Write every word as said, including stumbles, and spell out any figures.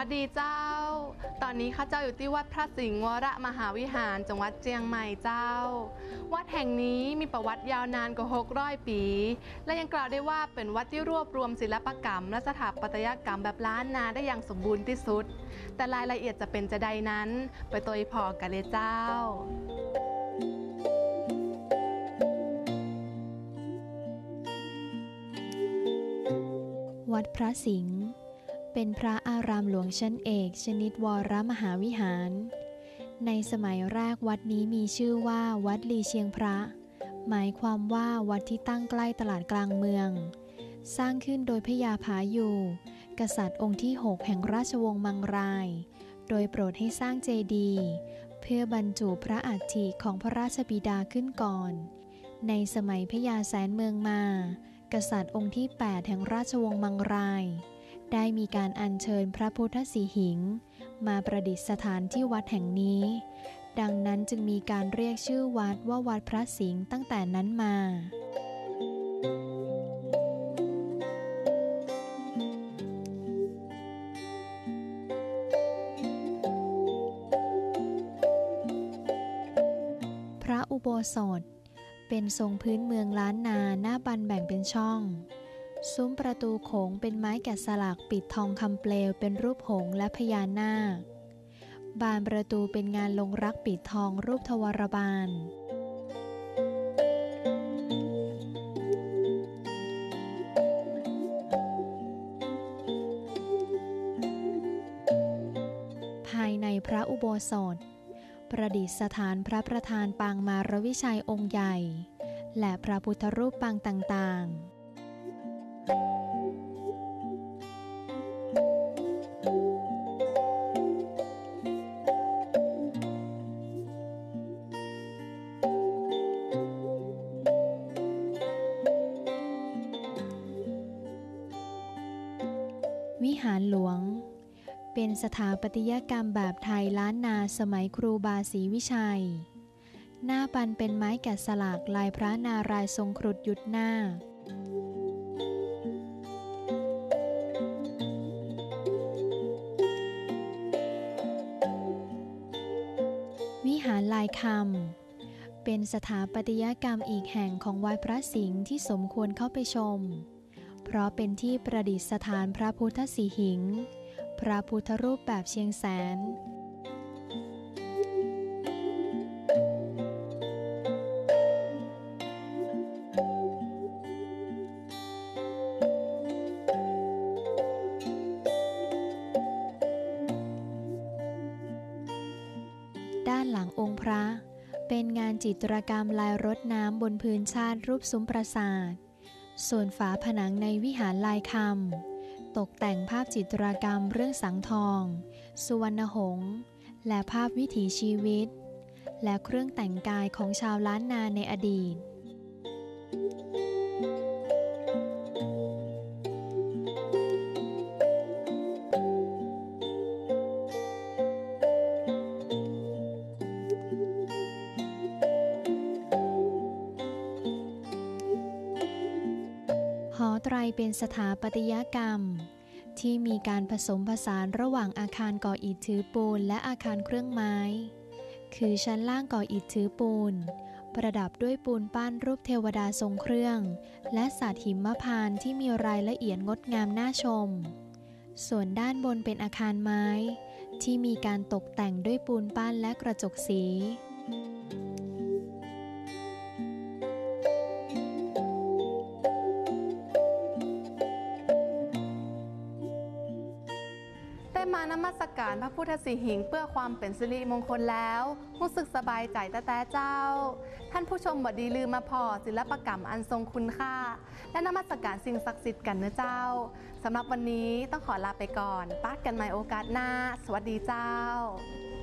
วัสดีเจ้าตอนนี้ข้าเจ้าอยู่ที่วัดพระสิงห์วรมหาวิหารจังหวัดเชียงใหม่เจ้าวัดแห่งนี้มีประวัติยาวนานกว่าหกร้อยปีและยังกล่าวได้ว่าเป็นวัดที่รวบรวมศิลปกรรมและสถาปัตยกรรมแบบล้านนาได้อย่างสมบูรณ์ที่สุดแต่รายละเอียดจะเป็นจะใดนั้นไปตัวพอกันเลยเจ้าวัดพระสิงห์เป็นพระอารามหลวงชั้นเอกชนิดวรมหาวิหารในสมัยแรกวัดนี้มีชื่อว่าวัดลีเชียงพระหมายความว่าวัดที่ตั้งใกล้ตลาดกลางเมืองสร้างขึ้นโดยพญาผายูกษัตริย์องค์ที่หกแห่งราชวงศ์มังรายโดยโปรดให้สร้างเจดีย์เพื่อบรรจุพระอัฐิของพระราชบิดาขึ้นก่อนในสมัยพญาแสนเมืองมากษัตริย์องค์ที่แปดแห่งราชวงศ์มังรายได้มีการอัญเชิญพระพุทธสีหิงมาประดิษฐานที่วัดแห่งนี้ดังนั้นจึงมีการเรียกชื่อวัดว่าวัดพระสิงห์ตั้งแต่นั้นมาพระอุโบสถเป็นทรงพื้นเมืองล้านนาหน้าบันแบ่งเป็นช่องซุ้มประตูโขงเป็นไม้แกะสลักปิดทองคำเปลวเป็นรูปหงส์และพญานาคบานประตูเป็นงานลงรักปิดทองรูปทวารบานภายในพระอุโบสถประดิษฐานพระประธานปางมารวิชัยองค์ใหญ่และพระพุทธรูปปางต่างๆวิหารหลวงเป็นสถาปัตยกรรมแบบไทยล้านนาสมัยครูบาศรีวิชัยหน้าบันเป็นไม้แกะสลักลายพระนารายณ์ทรงครุฑยุทธนาควิหารลายคำเป็นสถาปัตยกรรมอีกแห่งของวัดพระสิงห์ที่สมควรเข้าไปชมเพราะเป็นที่ประดิษฐานพระพุทธสีหิงพระพุทธรูปแบบเชียงแสนด้านหลังองค์พระเป็นงานจิตรกรรมลายรดน้ำบนพื้นชาติรูปซุ้มปราสาทส่วนฝาผนังในวิหารลายคำตกแต่งภาพจิตรกรรมเรื่องสังทองสุวรรณหงส์และภาพวิถีชีวิตและเครื่องแต่งกายของชาวล้านนาในอดีตหอไตรเป็นสถาปัตยกรรมที่มีการผสมผสานระหว่างอาคารก่ออิฐถือปูนและอาคารเครื่องไม้คือชั้นล่างก่ออิฐถือปูนประดับด้วยปูนปั้นรูปเทวดาทรงเครื่องและสัตว์หิมพานต์ที่มีรายละเอียดงดงามน่าชมส่วนด้านบนเป็นอาคารไม้ที่มีการตกแต่งด้วยปูนปั้นและกระจกสีมานมัสการพระพุทธสีหิงเพื่อความเป็นสิริมงคลแล้วรู้สึกสบายใจแต่แต่เจ้าท่านผู้ชมบดีลืมมาพอศิลปกรรมอันทรงคุณค่าและนมัสการสิ่งศักดิ์สิทธิ์กันเนื้อเจ้าสำหรับวันนี้ต้องขอลาไปก่อนปะกันใหม่โอกาสหน้าสวัสดีเจ้า